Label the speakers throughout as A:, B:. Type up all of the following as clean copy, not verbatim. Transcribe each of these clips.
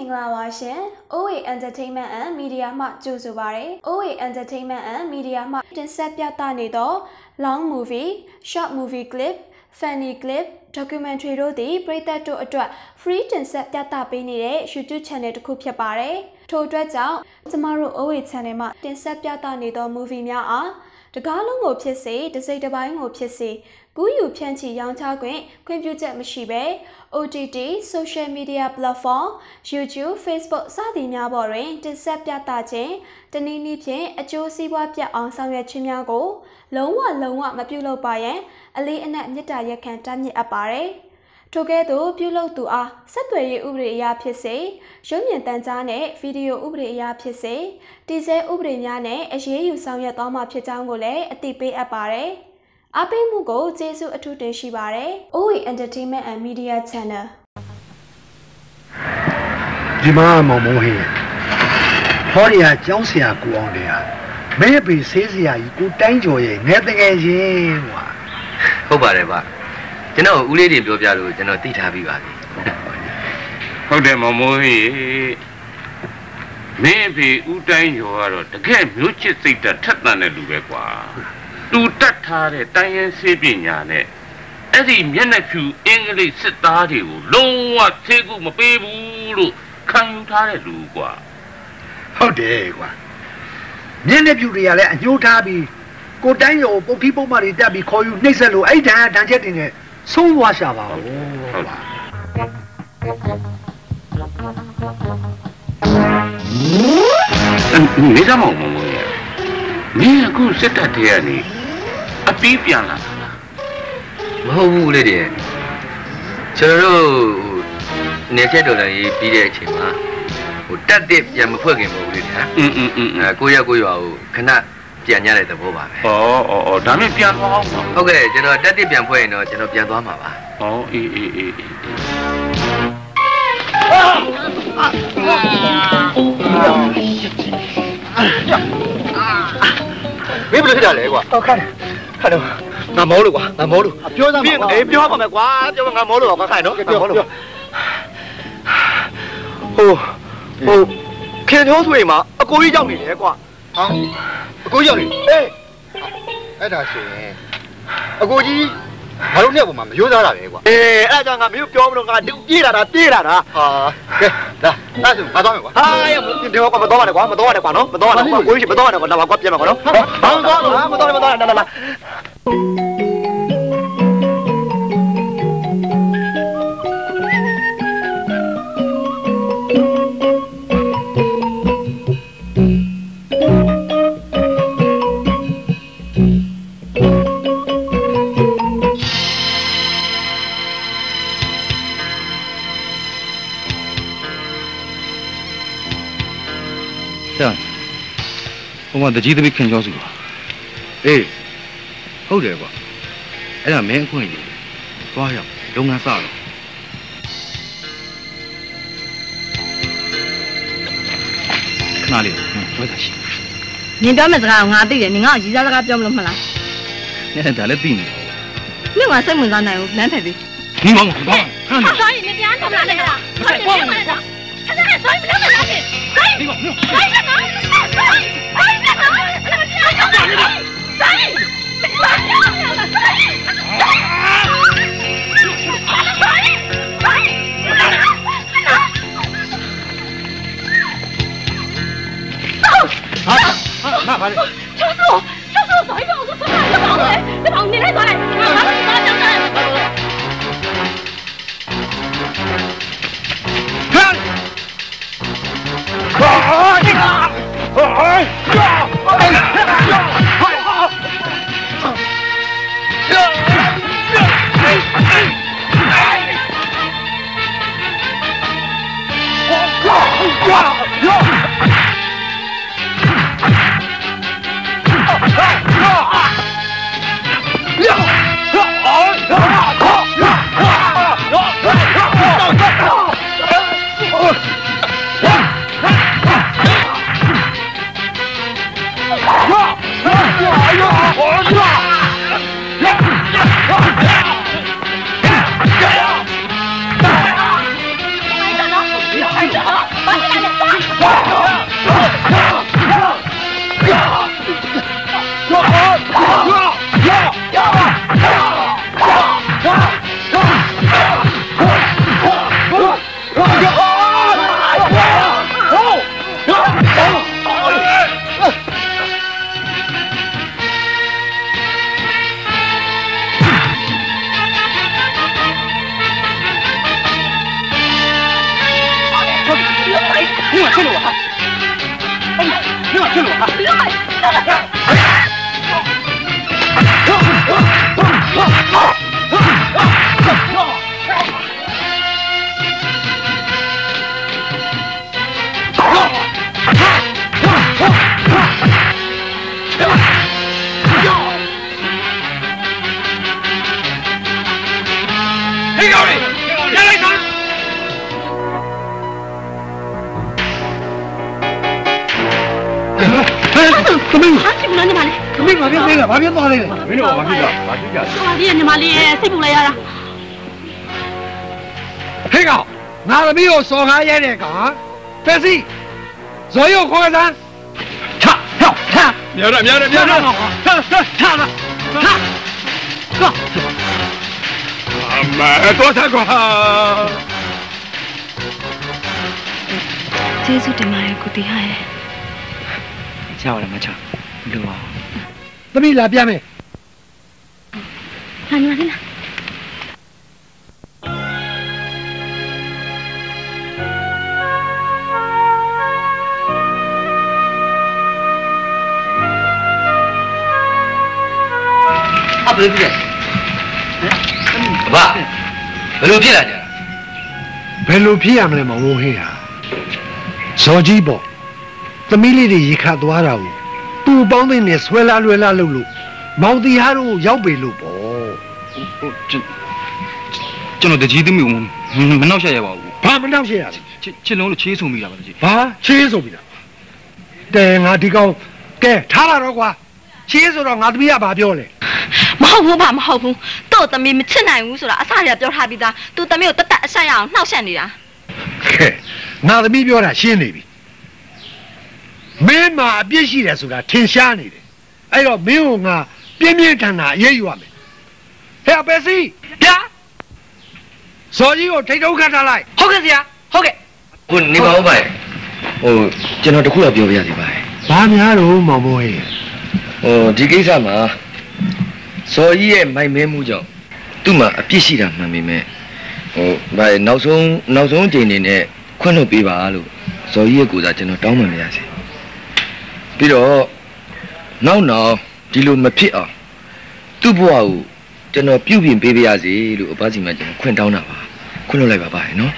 A: Minglawashi, OA Entertainment and Media Mat Josubare, OA Entertainment and Media Mat Sepyata Nido, long movie, short movie clip, funny clip, documentary rodi, Brita to attract free and Sepyata Bini, YouTube channel to Kupia Bare, to dread out, tomorrow OA Tanema, then Sepyata Nido movie Mia. The Galong of Pisse, the Zeta Buying of Pisse, Guyu Pianti Yang Tagwin, Computer Machibe, OTT, social media platform, YouTube, Facebook, Sadi Nabore, the Sepia Taje, the Nini Pien, a Josie Wapia on Samia Chimiago, Lowa, Mapulo Baye, a late and at Nitaya can tanya apare. Together, Pulo to a separate Ubre Ya Pisse, Shomian Tanzane, video Ubre Ya Pisse, Dize Ubre Yane, a Shea Samia Toma Pietangole, a Tipe Apare. Ape Mugo, Jesu Atute Shibare, OE Entertainment and Media Channel.
B: Jima Momohi Horia Josia Guandia. Maybe says ya, you could danger nothing as you.
C: Hobareva. You know, Uledi Blobialu, you know, Tita Vivari.
D: How the Momohi maybe Utain Yoro, the game you just say that Tatana Lubequa. Do that hard, Diane Sabiane. Eddie Yenefu, English Sitari, Low what Tegu Mabebu, can you tell it, Lugua?
B: How dare you? Yenefu real and you tabby. Go down your people, Marie Dabby, call you Nixelu, 8 and getting it. So wash about.
D: Nizamo, me a good set at the alley. A pipiana.
C: Oh, lady. So, Nechedola, Pidechima. That dip, Yamapugging, Goya, cannot. Pianale the Boba.
D: Oh, damn it, piano.
C: Okay, you know, that dip and bueno, you know, piano.
D: Oh,
C: Maybe look at it. Okay. Hello. I'm all. Oh, can't hold me, ma. A go young me, Go young, eh? That's it. A go ye. I don't know, Mamma. You're not a eh, I don't have you problem. I do eat at a theatre. That's it. I am going to talk about
E: the GDP can just go. Eh, hold it. And a man going. Why, don't answer. Nali, what is she?
F: Nidamas around, I did, and now she's a lot of Jomala.
E: Let it be.
F: No one said was on that, not heavy.
B: ဘာဖြစ်သွားလဲမင်းတို့ဘာဖြစ်ကြ
F: ဒီညီမလေးစိတ်ပူလိုက်ရတာ
B: ဟေးကောင်ငါသမီးကိုစော်ကားရဲတဲ့ကောင်ဖက်စီဇော်ရုပ်ခေါ်စမ်းချမြောက်မြောက်ထလာအမတော့ဆက်ကွာ
F: ကျေးဇူးတင်ပါတယ်ကိုတီဟာရဲ့
E: ချောက်လည်းမချောက်လို့ပါ
B: သမီးလာပြမယ်
F: ဟာညီမလေးလား
E: အဘယ်ဖြစ်လဲဘာဘယ်လိုဖြစ်လာကြ
B: ဘယ်လိုဖြစ်ရမလဲမဝုန်းဟင်းဟာဇော်ကြီးပေါ့သမီးလေးတွေရေခတ်သွားတာကိုသူ့ပေါင်းသိနေဆွဲလာလွယ်လာလို့မောင်တီဟာတို့ရောက်ပေလို့ပေါ့
E: ကျွန်တော်တကြီးသမီးမနှောက်ရှက်ရပါဘူး
B: ဘာမနှောက်ရှက်ရလဲ
E: ချစ်လုံးလို့ချေးဆုံမိတာပါတကြီး
B: ဘာချေးဆုံမိတာတဲငါဒီကောင်ကဲထားလာတော့ကွာချေးဆိုတော့ငါသမီးကဘာပြောလဲ
F: မဟုတ်ဘူးမဟုတ်ဘူးတော့သမီးမချစ်နိုင်ဘူးဆိုတာအစရပြောထားပြီးသားသူသမီးကိုတတ်အဆက်ရအောင်နှောက်ရှက်နေတာ
B: ကဲငါသမီးပြောတာရှင်းနေပြီမင်းမှာအပြစ်ရှိတယ်ဆိုတာထင်ရှားနေတယ်အဲ့တော့မင်းကငါပြင်းပြင်းထန်ထန်အရေးယူရမယ်ဟဲ့ပဲစီဗျာဇော်ကြီးကိုထိတ်ထုံးခတ်ထားလိုက်
E: ဟုတ်ကဲ့ဆရာဟုတ်ကဲ့ဟိုနေပါဦးပါကျွန်တော်တခုတော့ပြောပြရစီပါ
B: ဘာများတော့မောင်မိုးဟဲ့
E: ဒီကိစ္စမှာဇော်ကြီးရဲ့မိုက်မဲမှုကြောင့်သူ့မှာအပြစ်ရှိတာမှန်ပေမဲ့ဘာနောက်ဆုံးအချိန်နေနဲ့ခွင့်လွှတ်ပေးပါလို့ဇော်ကြီးရဲ့ကိုယ်စားကျွန်တော်တောင်းပန်ရစီပြီးတော့နောက်ဒီလိုမဖြစ်အောင်သူ့ဘဝကိုကျွန်တော်ပြုပြင်ပေးပါရစေလို့အဘစီမှာကျွန်တော်ခွင့်တောင်းတာပါခွင့်လွှတ်လိုက်ပါပါနော်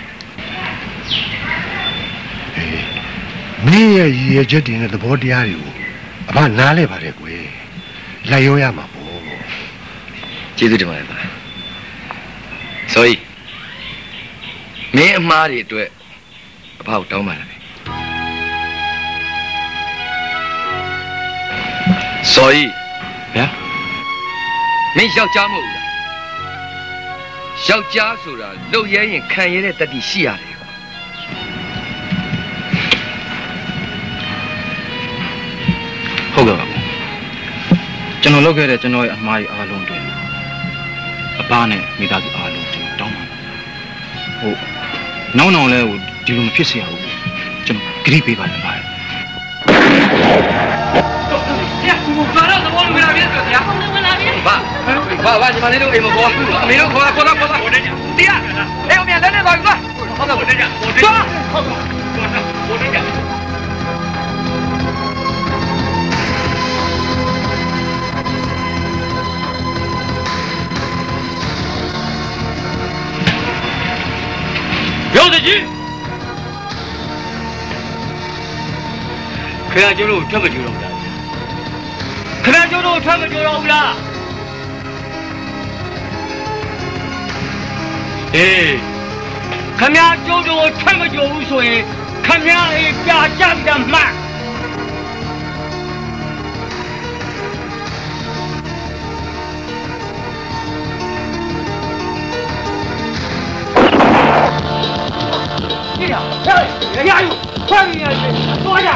B: မင်းရဲ့ရည်ရွယ်ချက်တွေနဲ့သဘောတရားတွေကိုအဘနားလဲပါတယ်ကွယ်လိုက်ရောရမှာပေါ့
E: ကျေးဇူးတင်ပါတယ်ပါဇော်ကြီးမင်းအမှားတွေအတွက်အဘကိုတောင်းပါလားဇော်ကြီးဗျာမင်းယောက်ျားမဟုတ်ဘူးလားယောက်ျားဆိုတာလှုပ်ရဲရင်ခံရတဲ့တတိရှိရတယ်ကွာဟုတ်ကဲ့ပါကျွန်တော်လုပ်ခဲ့တဲ့ကျွန်တော်ရဲ့အမှားကြီးအားလုံးတွေအဘနဲ့မိသားစုအားလုံးကျွန်တော်တောင်းပါနောက်လဲဒီလိုမဖြစ်စေရဘူးကျွန်တော်ဂရုပေးပါမယ်ဗျာဘာလို့သဘောလို့မလာပြည့်ဆိုဗျာမလာပြည့်ဘာညီမလေးတို့အိမ်မပေါ်အမေတို့ခေါ်လာတရားအေးအမေလည်းနဲ့သွားပြီဟုတ်ကဲ့ဘုရားသွားဟုတ်ကဲ့ဘုရားရောတကြီးခင်ဗျာကျတို့ထွက်မကြတော့ဘူးလားခင်ဗျာကျတို့ထွက်မကြတော့ဘူးလားအေးခင်ဗျာကျတို့ထွက်မကြဘူးဆိုရင်ခင်ဗျာအေးကြာကြတယ်မှတ်
C: 这样，加油，快点，多点。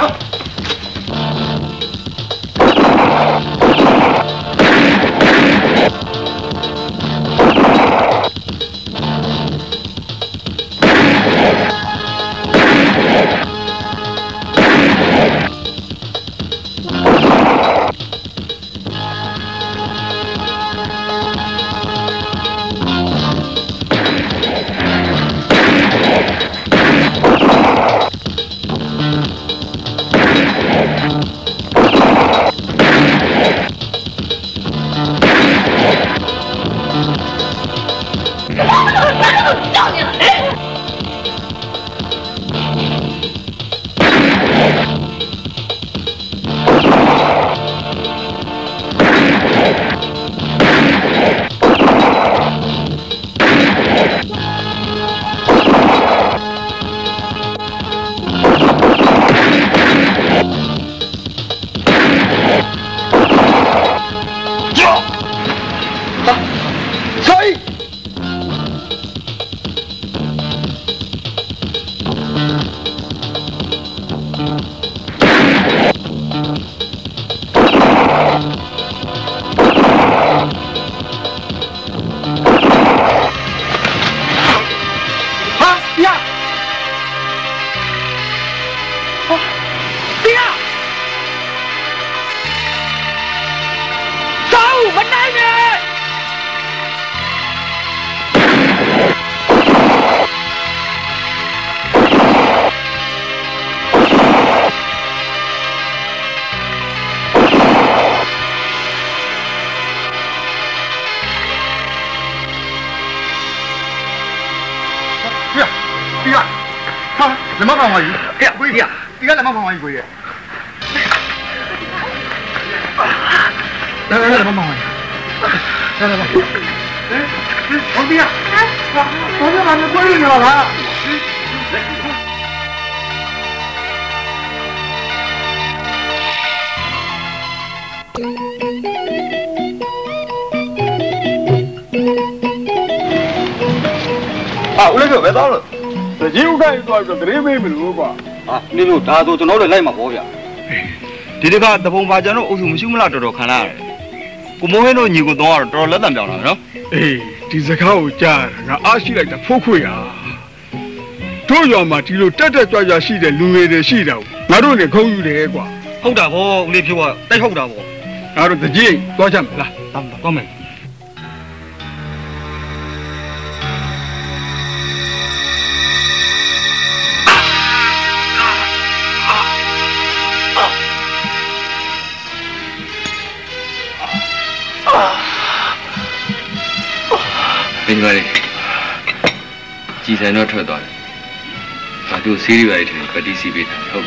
C: 我那个别打了，这就看多少个人没路过啊！你就大多就拿来来嘛好呀。这个大风把这种欧洲木修木拉这都看来了，我们很多尼姑多少都来单标了是吧？哎，这是靠家，俺阿西来的破溃呀。主要嘛，这路这抓抓西的路的西的，俺都是口语的瓜。好大波，你批我带好大波，俺都自己多钱没了，咱们光没。
E: bên ngoài này chỉ sẽ nó trở toàn và tôi xử lý vậy thì phải đi xử lý không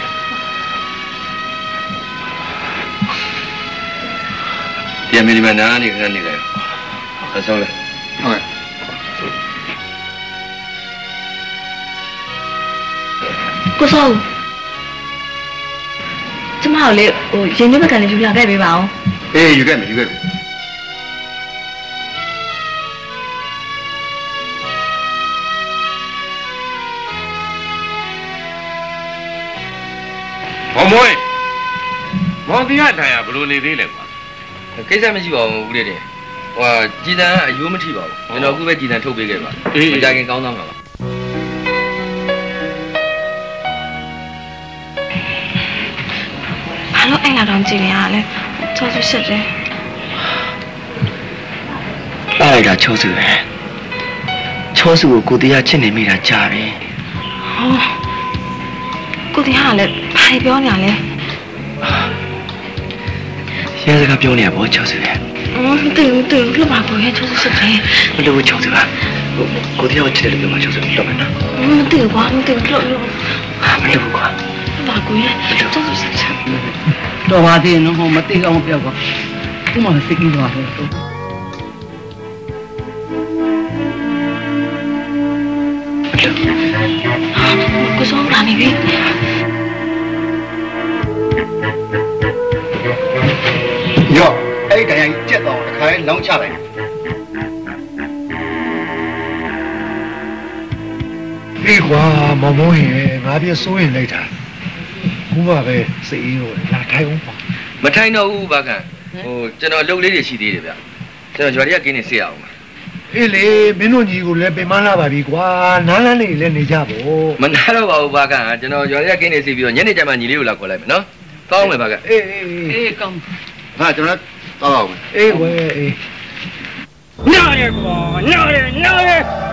E: tiền mình mà ná thì cái này là xong rồi
C: okay.
F: Cô Sâu chúng hảo liệu trên nước cái này chúng là cái bị bảo
C: ê you get me
D: Ông ơi, món thứ hai này à, bữa nay đi lên
E: cái gì mà chỉ bảo 우리 래, và chỉ là yêu mới chỉ bảo, nên nó cũng phải chỉ là thâu bê cái mà, mình ra cái cao năng mà.
F: Alo, anh là đón chị nhà này, cho chú sực đi.
E: Ai đã cho sự này, cho sự của cô tí à trên này mình đã trả đi.
F: Cô tí hà lại hay béo nhà này.
E: Hiện giờ béo nhà bố cho sự này.
F: Từ lúc mà cô ấy cho sự này.
E: Lúc cho sự à? Cô tí à trên này mà cho sự đâu mà nào?
F: Từ quá, từ lộ lộ.
E: Mà lúc quá.
F: Bà cô ấy cho sự sực.
G: Đồ hòa thì nó không mất tiền không béo quá. Cứ mà phải kinh hòa thôi.
F: Cô sao làm gì vậy?
C: Yo, ấy cái anh chết rồi, cái nóng chả này. Đi
B: 哇，毛毛嘢，我邊收人嚟睇，我話俾死咗，嗱睇我吧。
E: 唔睇到烏巴ကန်，ကျွန်တော်လုပ်လေးတွေရှိသေးတယ်ဗျကျွန်တော်ရွာတွေကกินနေစေအောင်ပါ
B: အေးလေမင်းတို့ညီကိုလည်းပြန်မလာပါပြီကွာနားလန်းနေလည်းနေကြပေါ့
E: မနာတော့ပါဘူးဘာကန်ကျွန်တော်ရွာတွေကกินနေစီပြီးတော့ညနေကျမှညီလေးကိုလာခေါ်လိုက်မယ်နော်ကောင်းမယ်ဘာကန်
G: အေးကောင်း
C: ဟာကျွန်တော်တော့အောင်မယ်
B: အေးဝဲအေး
G: နားရကွာနားရ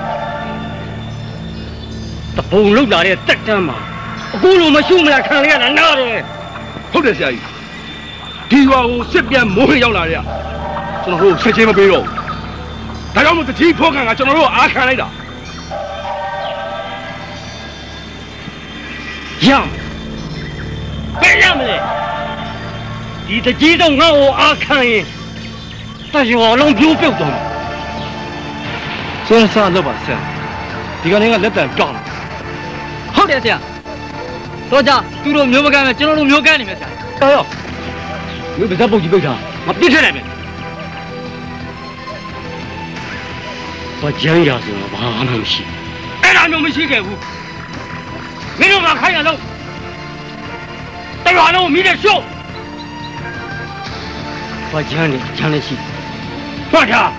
G: တပုံလောက်လာတဲ့တက်တန်းမှာအခုလိုမရှုမလားခံရတာနားတယ်
H: ဟုတ်တယ်ဆရာကြီးဒီရွာကိုစစ်ပြန်မိုးခေရောက်လာတဲ့ကျွန်တော်တို့ဆက်ချင်းမပေးတော့ဒါကြောင့်မို့တတိဖောခံကကျွန်တော်တို့အားခံလိုက်တာ
G: ရမ်းဘယ်ရမလဲဒီတကြီးတော့ငါ့ကိုအားခံရင်တရွာလုံးပြိုးပြုတ်သွားမယ်ဆက်လို့ပါဆရာဒီကနေ့ကလက်တံကောင်းဟုတ်တယ်ဆရာတော့ကြသူတို့မျိုးမကမ်းမယ်ကျွန်တော်တို့မျိုးကမ်းနေမယ်ဆရာတော်ရောမင်းဗဇက်ပုတ်ကြီးပုတ်တာမပြစ်ထက်နိုင်မယ်ဘာကြမ်းရဆိုတော့ဘာမှမရှိအဲ့ဒါမျိုးမရှိခဲ့ဘူးမင်းတို့ကခိုင်းရလို့တရွာလုံးမိတဲ့ရှုပ်ဘာကြမ်းနေချမ်းနေရှိဖွက်ထား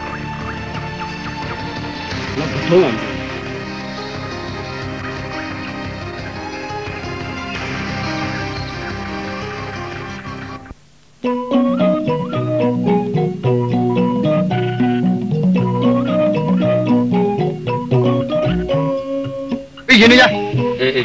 G: တော့ဘယ်တော့မှ
C: ရင်းနေရ
E: အေး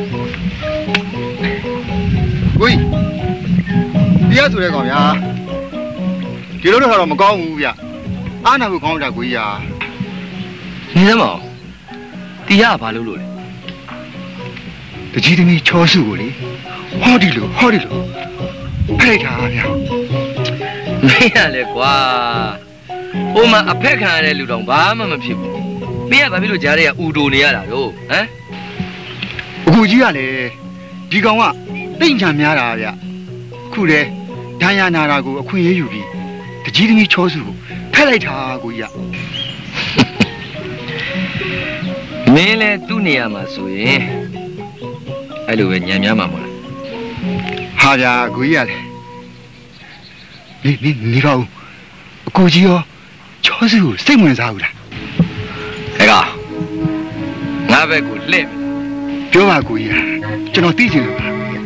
C: ကိုကြီးတရားဆိုတဲ့ကောင်ဗျာဒီလိုတော့မကောင်းဘူးဗျအားနာဖို့ကောင်းတာကိုကြီးဟာ
E: နေစမ်းမအောင်တရားဘာလုပ်လို့လဲ
B: တကြီးသမီးချောစုကိုလေဟောဒီလိုဖိုက်ထားဗျာ
E: မင်းရလေကွာဟိုမှာအဖက်ခံရတဲ့လူတောင်ဘာမှမဖြစ်ဘူးမင်းကဘာဖြစ်လို့ကြားရတဲ့အူတိုနေရတာလို့ဟမ်
C: အခုကြီးကလည်းဒီကောင်ကတိတ်ချံများတာဗျအခုလေဒဏ်ရာနာတာကိုအခွင့်အရေးယူပြီးတကြီးသမီးချောစုကိုဖက်လိုက်တာကိုကြီးက
E: မင်းလဲသူ့နေရာမှာဆိုရင်အဲ့လိုပဲညံများမှာမဟုတ်
C: လားဟာဗျာကိုကြီးကလေနေတော့အကိုကြီးရောချောစုကိုစိတ်ဝင်စားဘူးလား
E: ဟဲ့ကောင်ငါဘက်ကိုလှည့်
C: ပြောပါကိုကြီးကျွန်တော်သိချင်လို့ပါ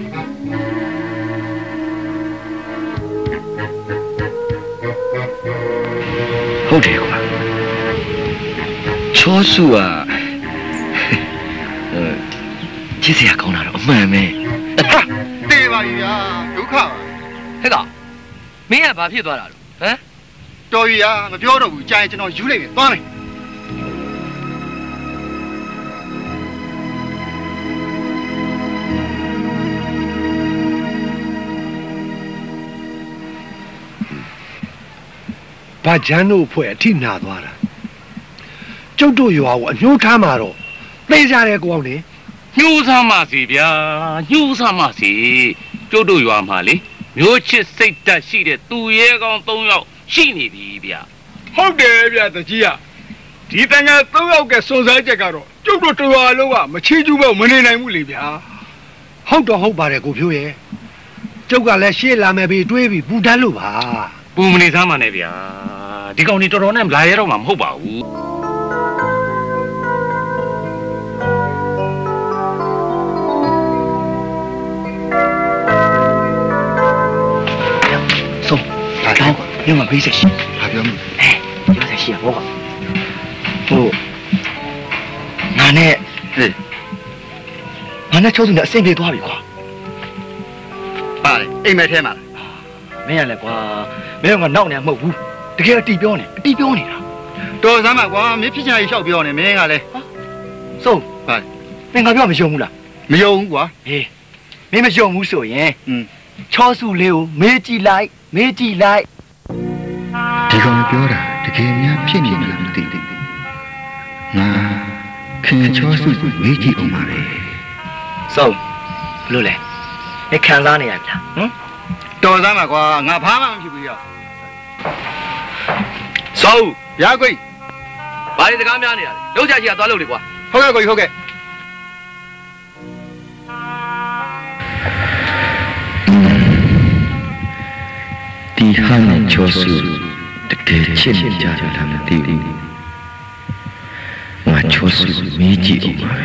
E: ဟုတ်တယ်ကွာချောစုကချစ်စရာကောင်းတာတော့အမှန်ပဲ
C: တေးပါပြီဗျာဒုက္ခပါ
E: ဟဲ့ကောင်မင်းကဘာဖြစ်သွားတာလို့ဟမ်
C: တော်ပြီမပြောတော့ဘူးကြာရင်ကျွန်တော်ယူလိုက်မယ်သွားမယ်
B: ဘာဂျန်တို့ဖွဲ့အထိနာသွားတာကျုပ်တို့ရွာကိုအညှိုးထားမှာတော့သိကြတယ်ကောင်းလေ
D: ညှိုးစားမှစီဗျာညှိုးစားမှစီကျုပ်တို့ရွာမှာလေမျိုးချစ်စိတ်ဓာတ်ရှိတဲ့သူရဲကောင်း3ယောက်ရှိနေပြီဗျာ
H: ဟုတ်တယ်ဗျာတကြီးကဒီတန်ငါ3ယောက်ကစွန်စားချက်ကတော့ကျုပ်တို့ရွာလုံးကမချီးကျူးဖို့မနေနိုင်ဘူးလေဗျာ
B: ဟုတ်တော့ဟုတ်ပါတယ်ကိုဖြိုးရဲ့ကျုပ်ကလည်းရှေ့လာမယ်ပြီးတွေးပြီးပူတတ်လို့ပါ
D: ပူမနေစားမှနဲ့ဗျာဒီကောင်ကြီးတော်တော်နဲ့လာရတော့မှမဟုတ်ပါဘူး
E: ဆုံးဒါတော့ညမပေးချက်ရှိ
C: ဘာပြောမလဲ
E: ပြောချက်ရှိရဘောကဟိုငါနဲ့ချောစုနဲ့အဆင်ပြေသွားပြီကွာ
C: ပါလေအိမ်မက်ထဲမှာ
E: မင်းရလဲကွာမင်းကနောက်နေမှာမဟုတ်ဘူးတကယ်အတီးပြောနေတာ
C: တော်စမ်းပါကွာမင်းဖြစ်ချင်ရလျှောက်ပြောနေမင်းကလည်း
E: ဆုံး
C: ပါ
E: မင်းကပြောမယုံဘူးလား
C: မယုံဘူးကွာ
E: ဟေးမင်းမယုံဘူးဆိုရင်ချောစုလေးကိုမေးကြည့်လိုက်
C: ဒီကောင်ပြောတာတကယ်များဖြစ်နေမှမသိသေးငါခင်ချောစုကိုမေးကြည့်အောင်ပါပဲ
E: ဆုံးဘလို့လဲမခံစားနေရပြီလား
C: တော်စမ်းပါကွာငါဘာမှမဖြစ်ဘူးရောက်
E: ဆုံး
C: ရကွိ
E: ဘာတွေစကားများနေရလဲလုံးချကြီးကသွားလို့လေကွာ
C: ဟုတ်ကဲ့ကိုကြီးဟုတ်ကဲ့
E: ဟာနဲ့ချောဆူတကယ်ချစ်နေကြတယ်လားမသိဘူးငါချောဆူမေးကြည့်ဦးပါပဲ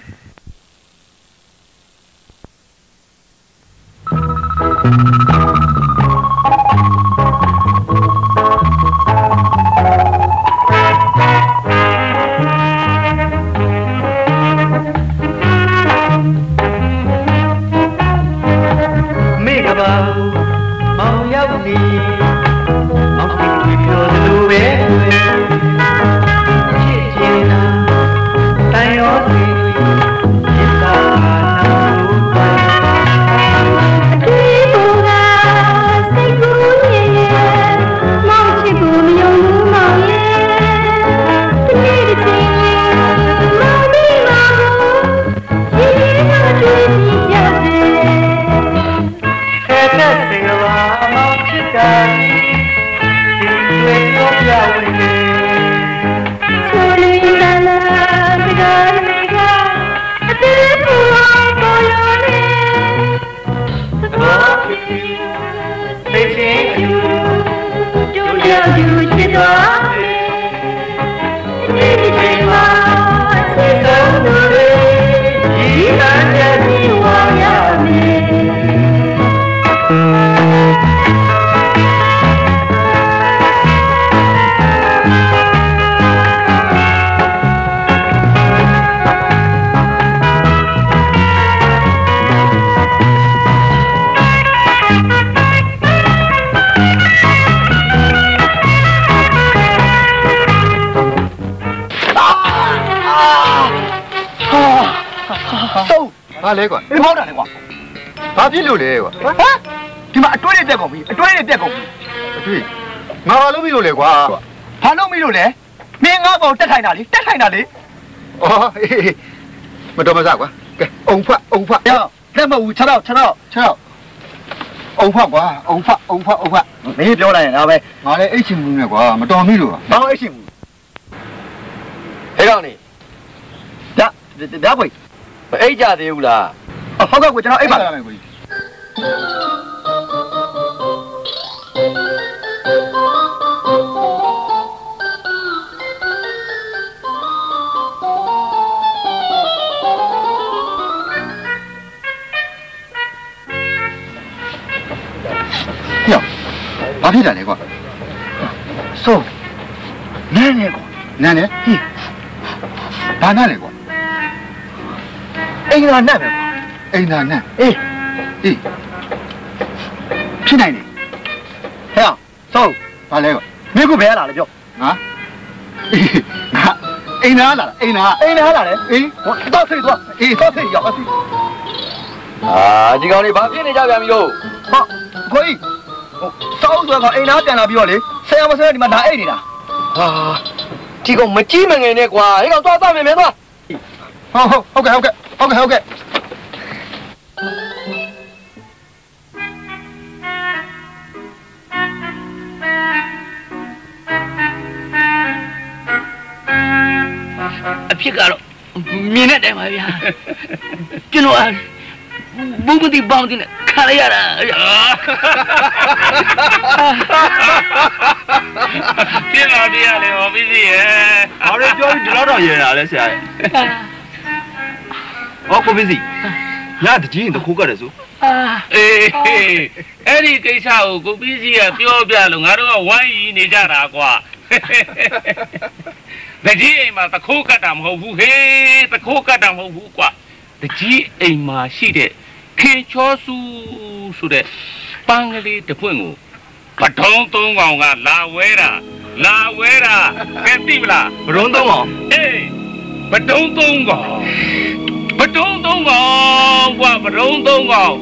C: ဘာလဲကွာမောက်တာလေကွာဘာဖြစ်လို့လဲကွာဟမ်ဒီမှာအတွဲတွေပြက်ကုန်ပြီအတွဲတွေပြက်ကုန်ပြီအတွဲငါဘာလုပ်ပြီလို့လဲကွာဘာလုပ်ပြီလို့လဲမင်းငါ့ကောင်တက်ထိုင်တာလေတက်ထိုင်တာလေအော်မတော်မစားကွာကဲအုံဖတ်ရောလက်မဟုတ်6တော့အုံဖတ်ကွာအုံဖတ်မင်းပြောလိုက်ရင်ဒါပဲငါလည်းအိတ်ချင်မှုနဲ့ကွာမတော်မိလို့ဘာလို့အိတ်ချင်မှုဟဲ့ကောင်နေဒါဘွေမအိတ်ကြသေးဘူးလားဟုတ်ကဲ့ကိုကျွန်တော်အိတ်ပါမယ်ကိုကြီးညဘာဖြစ်တာလဲကွာဆိုနန်းနေကွာနန်းနေဟိဘာနန်းလဲကွာအိမ်သာနတ်ပဲကွာအိမ်သာနတ်အေးဖြစ်နိုင်တယ်ဟဲ့ဆုံးဘာလဲကွာမင်းကဘယ်လာလဲပြောငါအိမ်သာလာအိမ်သာလာလေအေးတော့ဆိတ်သွားအေးတော့ဆိတ်ရောက်ဒီကောင်လေးဘာဖြစ်နေကြပြန်ပြီလို့ဟာကိုကြီးစောင်းဆိုတော့အိမ်သာပြန်လာပြီးတော့လေဆရာမဆရာဒီမှာဒါအိတ်နေတာဟာဒီကောင်မကြီးမငယ်နဲ့ကွာဒီကောင်သွားမယ်မင်းသွားဟုတ်ကဲ့
G: အဖြစ်ကတော့မြင်တဲ့တိုင်ပါဗျာကျွန်တော်ဘူးမတိပေါင်းတင်ခါရရတာ
D: ပြင်းလာပြရလေဟောပြီးစီရဲ့
C: ဘာလို့ပြောပြီးဒီလောက်တော့ရတာလဲဆရာရဲ့ဟောကိုပြီးစီညတကြီးရင်တခိုးကတယ်ဆို
D: အေးအဲ့ဒီကိစ္စကိုကိုပြီးစီကပြောပြလို့ငါတို့ကဝိုင်းရီနေကြတာကွာတကြီးအိမ်မှာတခိုးကတ်တာမဟုတ်ဘူးဟေးတခိုးကတ်တာမဟုတ်ဘူးကွာတကြီးအိမ်မှာရှိတဲ့ခင်ချောစုဆိုတဲ့ပန်းကလေးတစ်ပွင့်ကိုပထုံးသုံးကောင်ကလာဝဲတာကဲသိမလား
C: ဘရုံးသုံးကောင်
D: အေးပထုံးသုံးကောင်ကွာပထုံးသုံးကောင်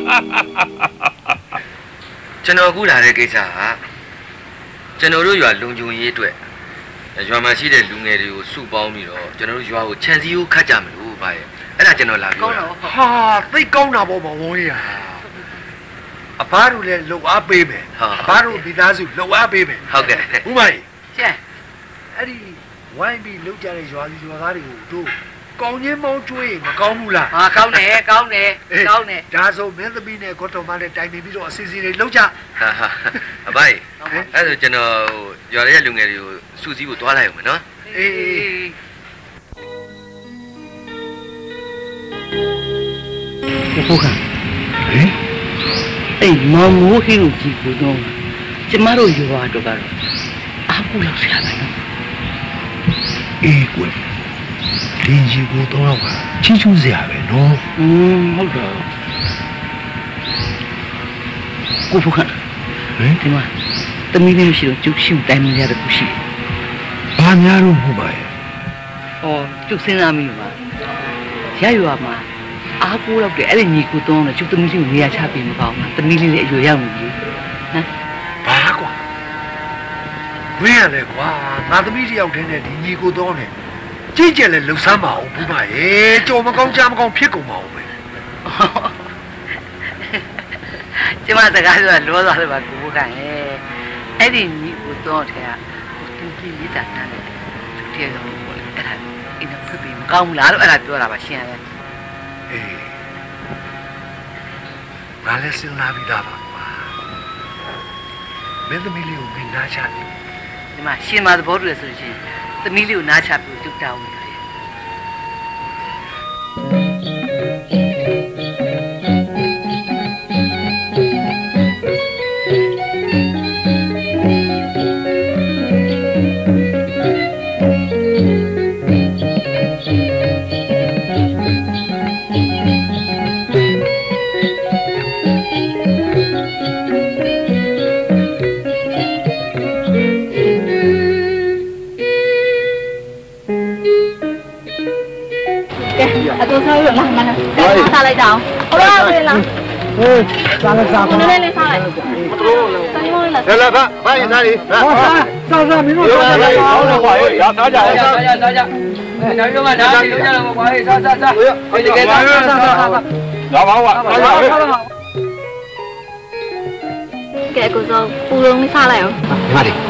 E: ကျွန်တော်အခုလာတဲ့ကိစ္စကကျွန်တော်တို့ရွာလုံခြုံရေးအတွက်ရွာမှာရှိတဲ့လူငယ်တွေကိုစုပေါင်းပြီးတော့ကျွန်တော်တို့ရွာကိုခြံစည်းကိုခတ်ကြမလို့ဗျာအဲ့ဒါကျွန်တော်လာပြောတာ
C: ဟာသိကောင်းတာပေါ့မောင်ဝင်းရအဘတို့လည်းလှုပ်အားပေးမယ်အဘတို့ဒီသားစုလှုပ်အားပေးမယ်
E: ဟုတ်ကဲ့
C: ဥမကြီးကျန်အဲ့ဒီဝိုင်းပြီးလှုပ်ကြတဲ့ရွာသားတွေကိုတို့
B: ကောင်းချင်းမောင်းကျွေးမကောင်းဘူးလား
I: ဟာကောင်းတယ်ကောင်းတယ်ကောင်းတယ်
B: ဒါဆိုမင်းသမီးနဲ့ကိုတော်မနဲ့တိုင်ပင်ပြီးတော့အစီအစဉ်တွေလုပ်ကြ
E: ဟာအဘအဲ့ဒါကျွန်တော်ရွာရဲ့လူငယ်တွေကိုစူးစီးဖို့သွားလိုက်အောင်မယ်နော်
B: အေး
I: ဟုတ်ကဲ့ဟင်အေးမမိုးဟင်းကိုကြည့်ဖို့တော့ကျမတို့ရွာတော့ကတော့အားကိုးလောက်ဆရာပဲနော်
B: အေးကွယ်လင်းကြီးကိုတော့ချီးကျူးစရာပဲနော်
I: ဟုတ်တော့ကိုဖုခန့်ဟင်ဒီမှာတမီးလေးမရှိတော့ကျုပ်ရှိတိုင်းမရတဲ့ခုရှိ
B: ဘာများလို့ဟုတ်ပါရဲ့
I: ကျုပ်စဉ်းစားမိပါရရွာမှာအားကိုးလောက်တယ်အဲ့ဒီညီကိုတော့ကျုပ်တမီးလေးကိုနေရာချပေးမကောင်းဘူးတမီးလေးလည်းအရွယ်ရောက်နေပြီဟမ်
B: ဘာကွာဝင်းရလေကွာငါသမီးတယောက်တည်းနဲ့ဒီညီကိုတော့နဲ့ကြည့်ကြလဲလှူဆမ်းပါအောင်ဘုမရေကြော်မကောင်းကြားမကောင်းဖြစ်ကုန်ပါဦးပဲ
I: ကျမစကားဆိုတာလောသွားတယ်ပါကိုဘုခန့်ရဲ့အဲ့ဒီညီကိုတော့ထဲကကိုတင်ကြီးလေးတာနားတယ်သူတည်းရောပေါ့လေအဲ့ဒါအိမ်တော့ဖြစ်ပြီးမကောင်းဘူးလားလို့အဲ့ဒါပြောတာပါရှင်ရတယ်
B: အေးငါလည်းစဉ်းစားပြီးသားပါကွာမင်းသမီးလေးကိုမင်းနားချတယ်
I: ဒီမှာရှင်မသဘောတူရဆိုလို့ရှိရင်သမီးလေးကိုနားချပြီးကျုပ်တောင်းနေတယ်
F: လာမလားစားလိုက်တော့ဟုတ်လားဝင်လား
B: စားလိုက်စား
F: နည်းနည်းလေးစားလိုက်မတော်ဆိုင်မိုးလား
B: လာလာဘာရင်စားလေးစားမင်းတို့စားလိုက်
H: ဟောတော့ကွာရစားကြစားကြနောက်ရုံးကဒါလေးလုံးကြတော့ကွာစားဒီတကယ်စားတော့ပါကွာ
F: ကဲကိုစောပူလုံးလေးစားလိုက်အောင်
B: ဒီမှာလေး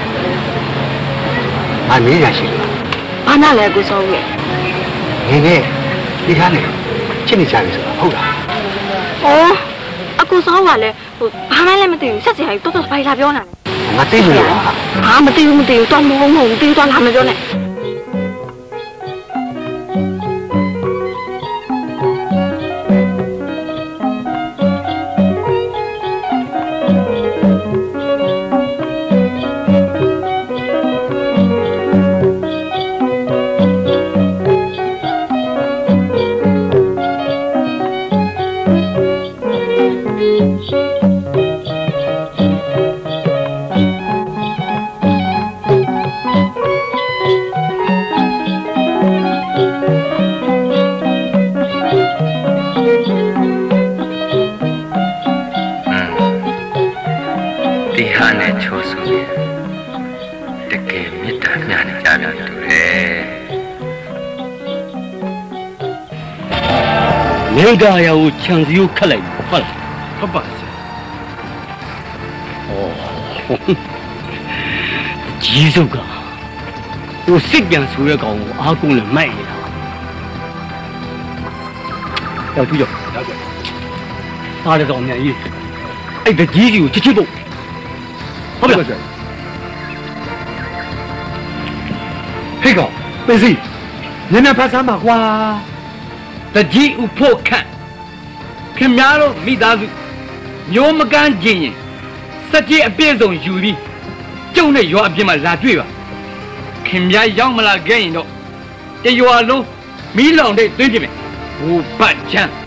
B: မမင်းရရှိလား
F: ဘာနာလဲကိုစောရဲ့
B: ငယ်ငယ်ဒီကားနဲ့ချစ်နေကြပြီဆိုတာဟုတ်လား
F: အကူစောကလည်းဘာမှလည်းမသိဘူးဆက်စရာကြီးတော်တော်ဖိုင်လာပြောနေတာ
B: ငါသိလို့လား
F: ဘာမသိဘူးတော့မဟုတ်ဘူးပြီးတော့လာမပြောနဲ့
G: နေဒါရကိုခြံစည်းကိုခတ်လိုက်ဟုတ်လား
H: ဟုတ်ပါစေ
G: ကြီးစုကဟိုစစ်ပြန်ဆိုရကောင်ကိုအားကုန်လည်းမိုက်နေတာရောက်သူရောက်စားရတော့အများကြီးအဲ့တကြီးကြီးကိုချစ်ဖို့ဟုတ်ပါစေ
B: ဟေးကောင်ပေးစီနည်းနည်းဖတ်စမ်းပါကွာ
G: တကြီးဥဖို့ခန့်ခင်များတို့မိသားစုမျိုးမကန်းခြင်းရင်စက်ကြီးအပြည့်စုံယူပြီးကျုံနဲ့ရွာအပြင်မှာလာတွေ့ပါခင်များရောက်မလာခဲ့ရင်တော့တရွာလုံးမီးလောင်တဲ့သွင်းပြမယ်ဟိုဘတ်ချမ်း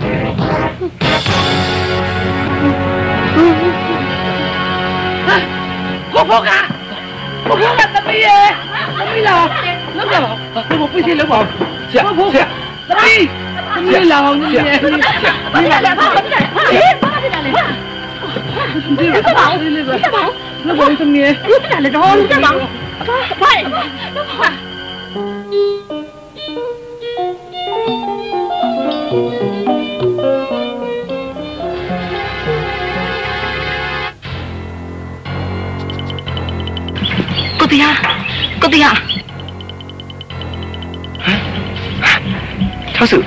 I: ကိုဖို့ကသမီးရဲ့သမီးလားလောက်ကြပါဘုရားပြည့်လောက်ပါ
G: ဆရာ
I: သမီး你老娘！你来吧，你干嘛？那我怎么？你干了之后，你干嘛？快，快！ကိုတရား
E: 超市。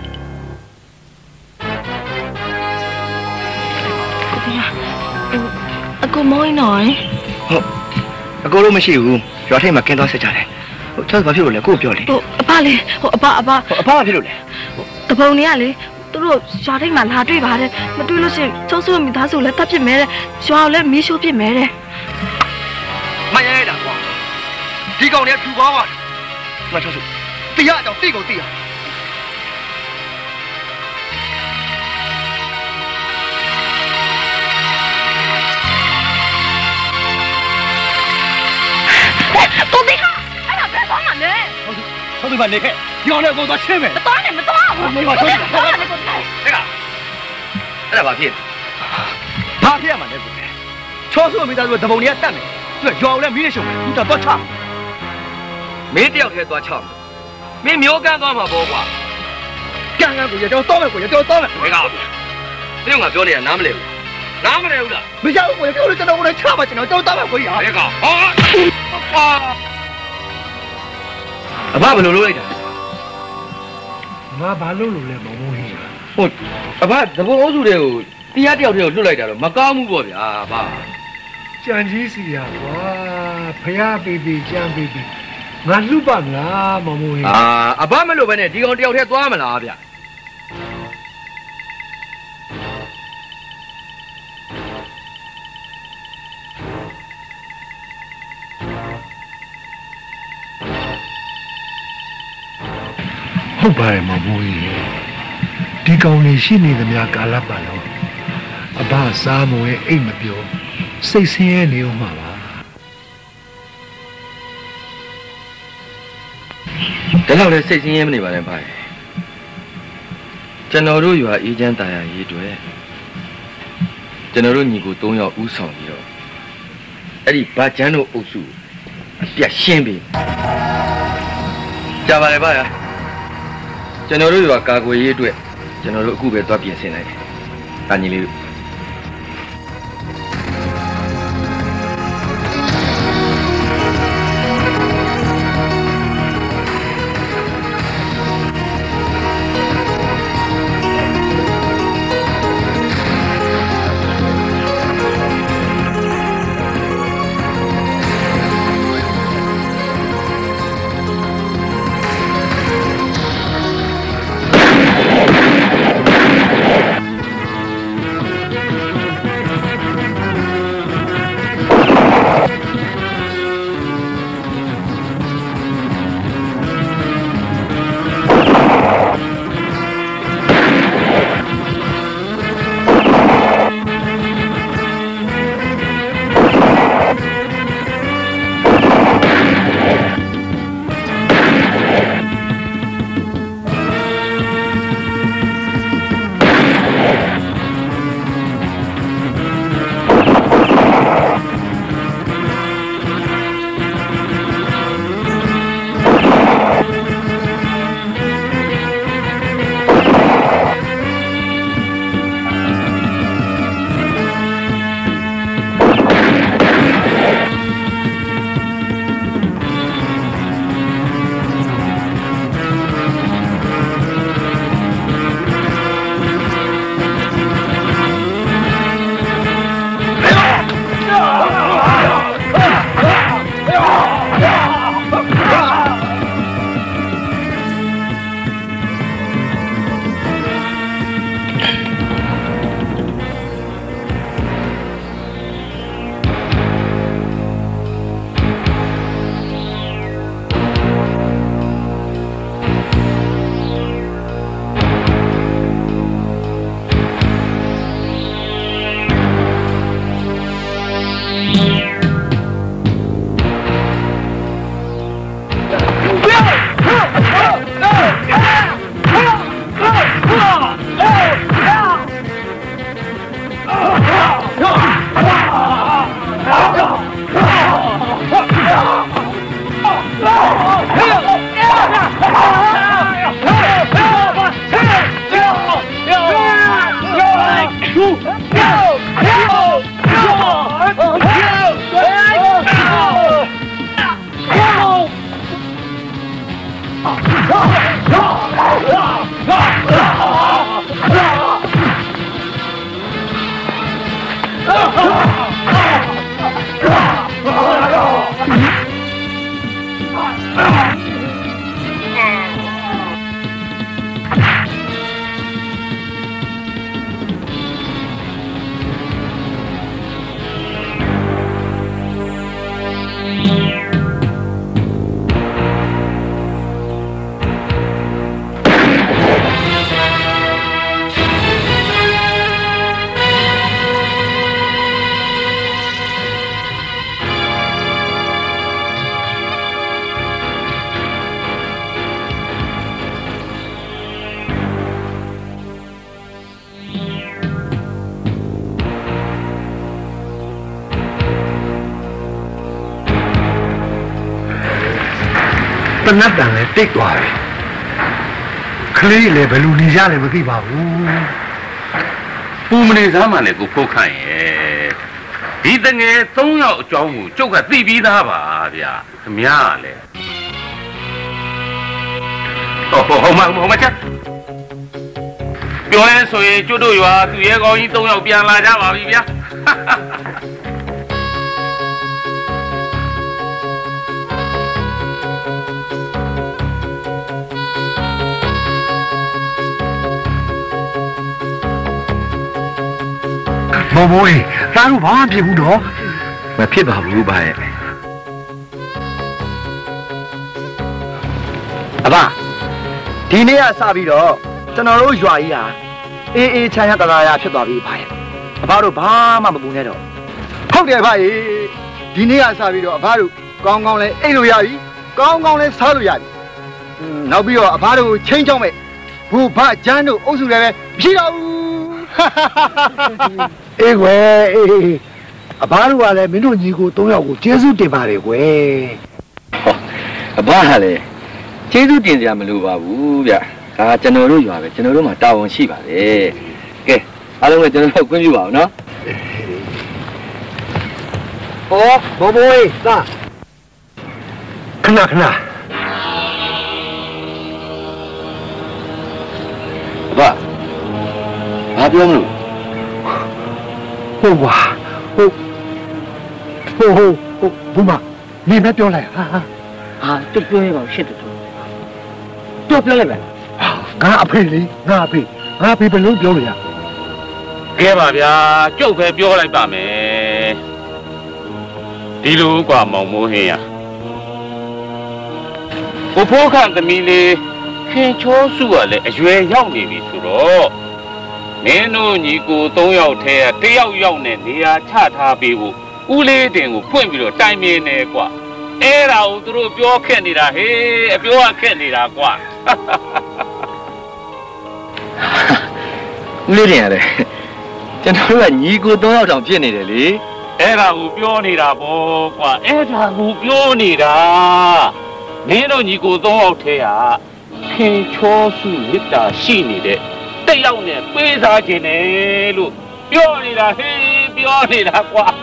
F: 阿哥冇去內。
E: 好，阿哥都မရှိဘူးရွာထိပ်မှာကင်းသွားဆက်ကြတယ်超市ဘာဖြစ်လို့လဲကိုပြောလေ
F: အဖလေအဖ
E: ဘာဖြစ်လို့လဲ
F: တပုံနေရလေသူတို့ရွာထိပ်မှာလာတွေ့ပါတယ်မတွေ့လို့ရှိရင်ကျောင်းစုမိသားစုလည်းတတ်ဖြစ်မဲတဲ့ရွာကိုလည်းမီးရှို့ဖြစ်မဲတဲ့
C: မရရတာကွာဒီကောင်တွေကဖြူသွားပါမ超市တရားအကြောင်းသိကုန်သိရ
F: တော်သေးခါအဲ့ဒါဘယ်သွားမှလဲ
H: 超市把你看ဒီကောင်လည်းကိုသွားရှင်းမယ်
F: မသွားနဲ့မသွားဘူး
H: မင်းက超市
E: အဲ့ဒါဘာဖြစ်
C: ဘာဖြစ်ရမှာလဲကို超市မိသားစုတပုံတွေကတတ်မယ်သူကရွာကိုလည်းမီးနဲ့ရှုံတယ်သူတော့ချ
E: မင်းတယောက်တည်းသွားချမင်းမျိုးကန်းသွားမှာပေါ့ကွာ
C: ကန်းကိုရတော့တော့မယ်ကိုရတော့တော့မယ်
E: ဒီကောင်မင်းကပြောနေတာနားမလဲဘူးနားမလဲဘူးလား
C: မရဘူးကိုရတော့ကျွန်တော်ကိုလည်းချမှာကျွန်တော်တော့မယ်ကိုရ
E: ဒီကောင်ဟောအဘဘယ်လိုလုပ်လိုက်တာ
B: ငါဘာလုပ်လို့လဲမမိုးဟင်း
E: ဟုတ်အဘသဘောအုပ်စုတွေကိုတရားတယောက်တည်းကိုလွတ်လိုက်တာတော့မကောင်းဘူးပေါ့ဗျာအဘ
B: ကြံကြီးစီရကွာဖះပေးပေးကြံပေးပေးငါလှုပ်ပါမလားမမိုးဟင်း
E: အဘမလို့ပဲနဲ့ဒီကောင်တယောက်တည်းသွားမလားဗျ
B: ဟုတ်ပါတယ်မမိုးကြီးဒီကောင်နေရှိနေသမျှကာလပတ်လုံးအဘစားမွေးအိတ်မပြောစိတ်ဆင်းရဲနေဦးမှာပါ
E: ဒါတော့လည်းစိတ်ဆင်းရဲမနေပါနဲ့ဗျာကျွန်တော်တို့ရွာအေးချမ်းတရားရေးတွေ့ကျွန်တော်တို့ညီကို3ယောက်ဥဆောင်ပြီးတော့အဲ့ဒီဘာကျန်းတို့အုပ်စုအပြတ်ရှင်းပြီကြပါလေဗျာကျွန်တော်တို့ရွာကာကွယ်ရေးအတွက်ကျွန်တော်တို့အခုပဲသွားပြင်ဆင်လိုက်တယ်။တာညီလေးတို့
B: တနတ်တန်လည်းတိတ်သွားပြီခလေးလည်းဘယ်လိုနေကြလဲမသိပါဘူး
D: ပူမနေသားမှလည်းကိုဖို့ခန့်ရဲ့ဒီတငယ်3ယောက်အကြောင်းကိုကျုပ်ကသိပြီးသားပါဗျာခင်ဗျားလည်းဟုတ်မချက်ပြောလဲဆိုရင်ကျွတ်တို့ရွာသူရဲကောင်းကြီး3ယောက်ပြန်လာကြပါပြီဗျာ
B: မောင်မိုးရေသားတို့ဘာမှဖြစ်ဘူးတော့
E: မဖြစ်ပါဘူးဗျာအဘဒီနေ့ကစပြီးတော့ကျွန်တော်တို့ရွာကြီးဟာအေးချမ်းချမ်းတသားရဖြစ်သွားပြီဗျာအဘတို့ဘာမှမပူနဲ့တော့
C: ဟုတ်တယ်ဗျာဒီနေ့ကစပြီးတော့အဘတို့ကောင်းကောင်းလဲအိတ်လို့ရပြီကောင်းကောင်းလဲစားလို့ရပြီနောက်ပြီးတော့အဘတို့ချင်းချောင်းမဲ့ဘူဘကျန်းတို့အုပ်စုလည်းပဲမရှိတော့ဘူး
B: အေးကွယ်အေးအဘတို့ကလည်းမင်းတို့ညီကို3ယောက်ကိုကျေးဇူးတင်ပါတယ်ကွယ်
E: အဘကလည်းကျေးဇူးတင်စရာမလိုပါဘူးဗျဒါကျွန်တော်တို့ရွာပဲကျွန်တော်တို့မှာတာဝန်ရှိပါတယ်ကဲအားလုံးကကျွန်တော်တို့ခွင့်ပြုပါအောင်နော်
B: ဟောဘိုးဘိုးသာခဏ
E: ဘာပြောမလို့
B: ဟုတ်ပါဟုတ်ဘူးမနေမပြောလိုက်
I: ဟာတူပြောရပါရှစ်တူပြောလိုက်ပါ
B: ငါအဖေလေငါအဖေဘယ်လိုပြောလို့ရ
D: ကဲပါဗျာကျုပ်ပဲပြောလိုက်ပါမယ်ဒီလိုกว่าမောင်မိုးဟင်းရကိုဖိုးခန့်သမီးလေးခင်ချောစုကလည်းအရွယ်ရောက်နေပြီဆိုတော့မင်းတို့ညီကို3ယောက်ထဲတယောက်ရောက်နေနေရာချထားပေးဖို့ဦးလေးတင်ကိုဖွင့်ပြီးတော့တိုင်မြင်နေကွာအဲ့ဒါကိုသူတို့ပြောခက်နေတာဟေးအပြောခက်နေတာကွာ
E: ဦးလေးတင်ရတယ်ကျွန်တော်ကညီကို3ယောက်တောင်ဖြစ်နေတယ်လေ
D: အဲ့ဒါကိုပြောနေတာပေါ့ကွာအဲ့ဒါကိုပြောနေတာမင်းတို့ညီကို3ယောက်ထဲကခင်ချောစုမြစ်တာရှိနေတဲ့တယောက်နဲ့ပေးစားခြင်းနဲ့လို့ပြောနေတာဟေးပြောနေတာကွာ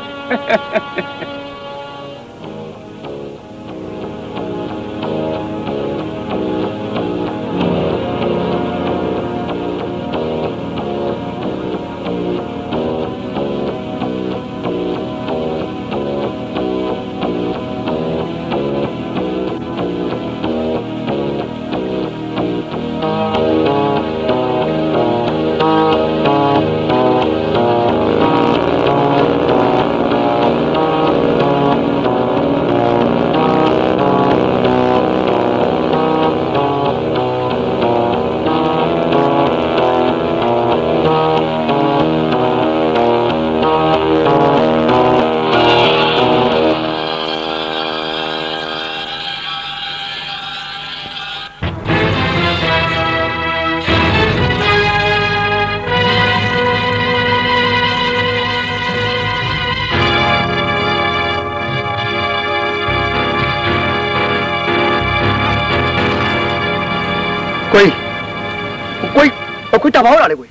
C: ကိုတဘောလာလေကို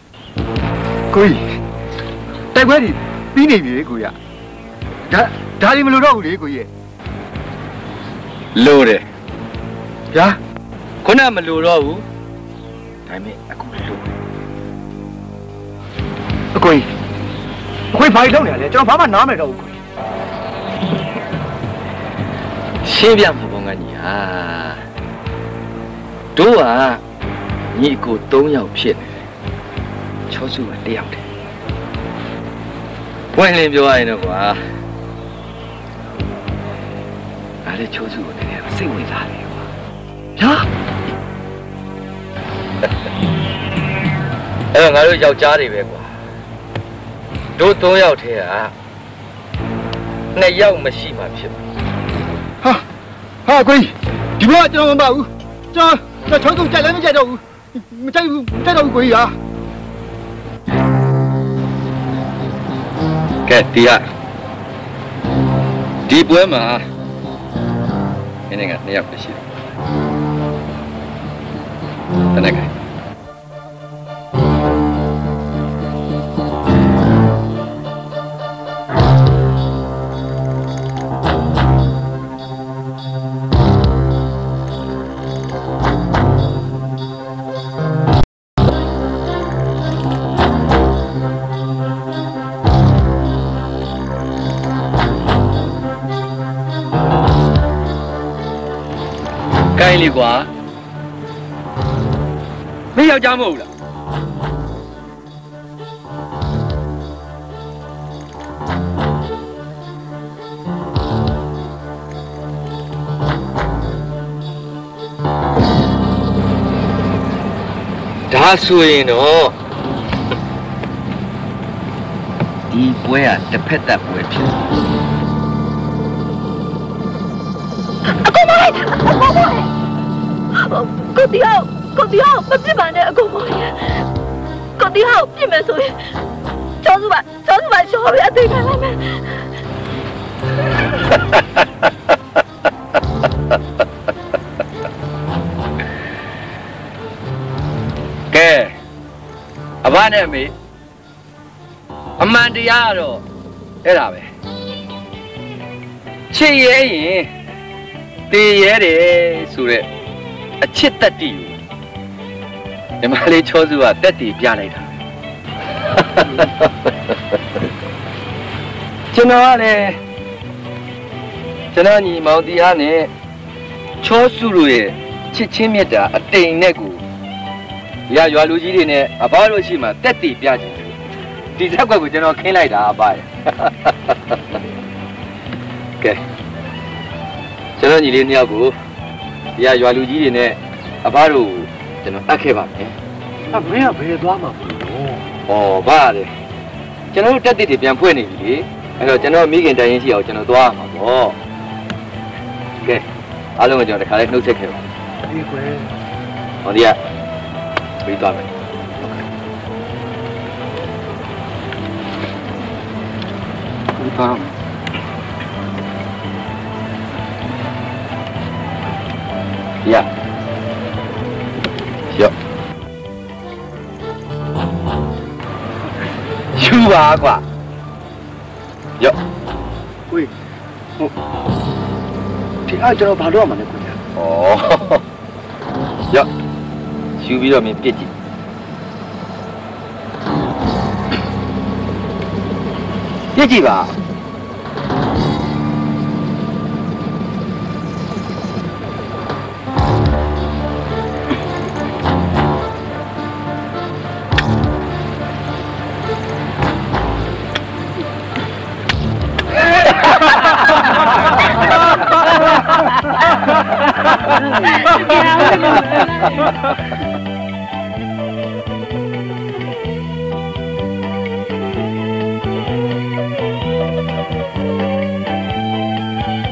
C: တိုက်ခွဲပြီးနေပြီလေကိုရဒါဒီမလို့တော့ဘူးလေကိုရဲ့
E: လို့တယ်
C: ဗျာ
E: ခုနမလို့တော့ဘူးဒါပေမဲ့အခုလို့
C: အကိုခွေဖိုင်လုံးနေလေကျွန်တော်ဘာမှနားမလဲတော့ဘူးခွေ
E: ရှင်းပြမှာပေါ့ငါညီဟာတို့ကညီကို3ယောက်ဖြစ်နေတယ်ချောစုက1ယောက်တည်းဝင်လင်းပြောရရင်တော့ကွာအားလေချောစုကိုတကယ်စိတ်ဝင်စားတယ်ကွာဟာအဲ့တော့ငါတို့ယောက်ျားတွေပဲကွာတို့3ယောက်ထဲက2ယောက်မရှိမှဖြစ်
C: ဟာခွေဒီဘက်ကျွန်တော်မပါဘူးကျွန်တော်ချောစုကြိုက်လည်းမကြိုက်တော့ဘူးမကြိုက်တော့ဘူးခွေဟာ
E: ကဲဒီပွဲမှာနည်းနည်းက2ယောက်ပဲရှိတယ်တနက်ကကိုင်းလေးကွာမင်းယောက်ျားမဟုတ်လားဒါဆိုရင်တော့ဒီပွဲကတစ်ဖက်သက်ပွဲဖြစ်
F: ကိုတီအောင်မပြစ်ပါနဲ့အကုန်လုံးကိုတီအောင်ပြစ်မယ်ဆိုရင်ချောစုပါရှော်ရအသေးခံလိုက်မယ်
E: ကဲအဘနဲ့အမေအမှန်တရားတော့အဲ့ဒါပဲချစ်ရဲရင်တည်ရဲတယ်ဆိုတဲ့အချစ်တက်တီကိုညီမလေးချောစုကတက်တီပြလိုက်တာကျွန်တော်ကလည်းကျွန်တော်ညီမောင်တရားနဲ့ချောစုတို့ရဲ့ချစ်ချင်းမြတ်တာအတိမ်နဲ့ကိုရွာလူကြီးတွေနဲ့အဘတို့ရှိမှတက်တီပြချင်တယ်ဒီဇက်ကွက်ကိုကျွန်တော်ခင်းလိုက်တာအဘရဲ့ကဲကျွန်တော်ညီလေး2ယောက်ကိုရွာလူကြီးတွေနဲ့အဘတို့ကျွန်တော်တတ်ခဲ့ပါမယ်
C: အမေကဘယ်သွားမှာမလို့
E: ဩဘာလဲကျွန်တော်တို့တက်တွေပြန်ဖွဲ့နေပြီလေအဲ့တော့ကျွန်တော်မိခင်တိုင်ရင်ရှိအောင်ကျွန်တော်သွားရမှာပေါ့ကဲအားလုံးကကျွန်တော်တခါလေးနှုတ်ဆက်ခဲ့ပါ
C: ဒီကွယ်
E: ဟောဒီကပြီးသွားမယ်
C: ဒီပါ
E: 呀，有，有八卦，有，
C: 喂，ဒီအားကျွန်တော်ဘာလို့ရမှာလဲကိုကြီး
E: 哦，有，修ပြီးတော့မင်းပြစ်ကြည့်ပြစ်ကြည့်ပါ